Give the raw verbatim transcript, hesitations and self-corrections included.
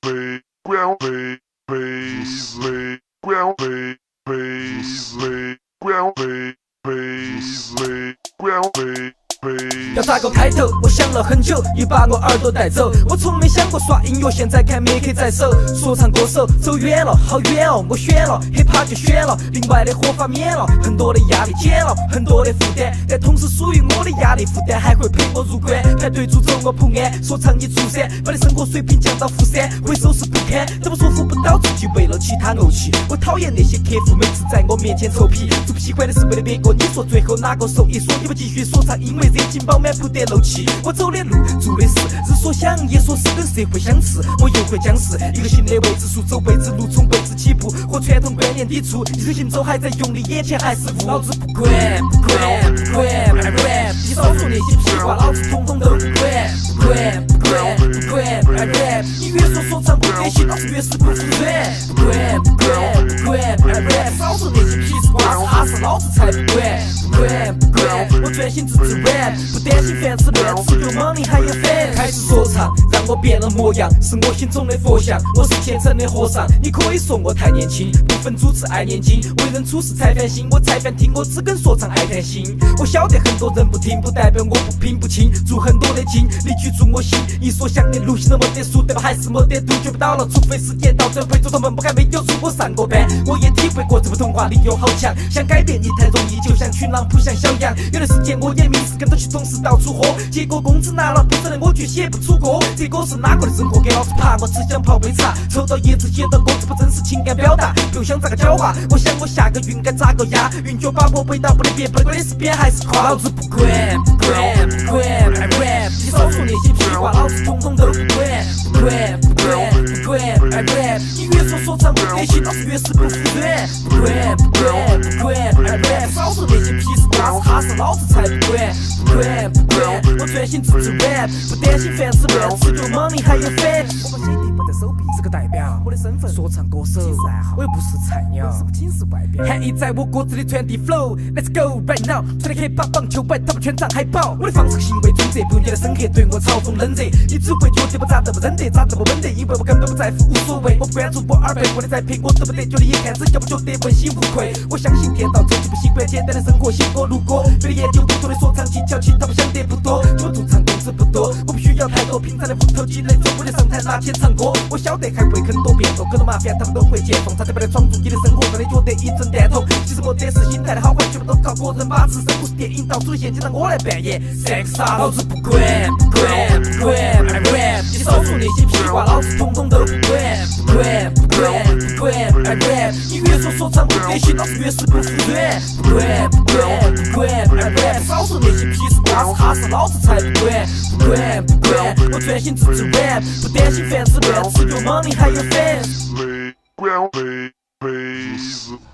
Play, ground, play, bass, lay, ground, play, bass, lay, ground, play, bass, lay, ground, play. 要咋个开头？我想了很久，又把我耳朵带走。我从没想过耍音乐，现在看 Mickey 在手。说唱歌手走远了，好远哦！我选了 hiphop 就选了，另外的活法免了，很多的压力减了，很多的负担，但同时属于我的压力负担还会陪我入关。排队诅咒我普安，说唱你出山，把你生活水平降到负三，会收拾不堪。怎么说服不到自己，为了其他怄气。我讨厌那些客户每次在我面前臭屁，最不喜欢的是为了别个，你说最后哪个受益？说你们继续说唱，因为热情饱满不得漏气。我走的路，做的事，日所想夜所思，跟社会相似。我又会讲是一个新的未知数，走未知路，从未知起步，和传统观念抵触。逆水行走还在用力，眼前还是雾。老子不管，不管，不管，不管，你少说那些屁话，老子统统都不管，不管，不管，不管，不管。你越说说唱不得行，老子越是不服软。不管，不管，不管，不管，少说那些屁话，啥事老子才不管，不管，不管，我专心致志 rap， 不担心饭吃乱吃，有 money 还有 fan。开始说唱，让我变了模样，是我心中的佛像。我是虔诚的和尚，你可以说我太年轻，不分主持爱念经，为人处事才烦心。我才烦听，我只跟说唱爱谈心。我晓得很多人不听，不代表我不拼不清，做很多的经，你记住我心。一说想的路线都没得数，对吧？还是没得度，绝不到了，除非时间到这回头，他们不还没有出我上过班，我也体会过这部童话力有好强。想改变你太容易，就像群狼扑向小羊。有段时间我也迷失，跟着去同事到处喝，结果工资拿了，不承认我却写不出歌。这歌是哪个的生活？给老子爬，我只想泡杯茶。抽到叶子写的歌词不真实情感表达，又想咋个狡猾？我想我下个韵该咋个押？韵脚把我背到不得变，不管的是编还是夸。老子不管，不管，不管，不管，你少说那些屁话，老子统统都不管，不管，不管，不管，不管。你越说说唱不得行，老子越是不服软。不管，不管，不管，不管，少说那些屁话，哈事老子才不管，不管，不管，我专心致志 rap， 不担心饭吃乱吃，有 money 还有 fan。我把写地不在手臂，是个代表，我的身份说唱歌手，我又不是菜鸟，是不仅是外表。含义在我骨子里传递 flow，Let's go right now， 穿的 hiphop 棒球摆他们全场海报。我的方式行为准则，不用你的深刻对我嘲讽冷热，你只会觉得我咋这么忍得，咋这么稳得，因为我根本不在乎，无所谓。我不关注我耳背，我的栽培我都不得，觉得眼看只要不觉得问心无愧。我相信天道酬勤，不习惯简单的生活，写歌录歌，为了研究不同的说唱技巧，其他不想得不多，就赌场工资不多，我不需要太多，平常的屋头积累，走我的上台拿钱唱歌。我晓得还会很多变动，各种麻烦他们都会见缝，差点把它闯入你的生活，让你觉得一阵蛋痛。其实没得是心态的好坏，全部都靠个人把持，生不是电影，到处的陷阱让我来扮演。三个傻老子不管，不管，不管，不管，你少说那些屁话，老子统统都不管，不管，不管，不管，不管。你越说说唱不得行，老子越是不服软。不管，不管，不管，不管，少说那些屁话，哈事老子才不管，不管，不管，我专心致志 rap， 不担心饭吃乱吃，有 money 还有 fans。 Lay, ground, play, bass.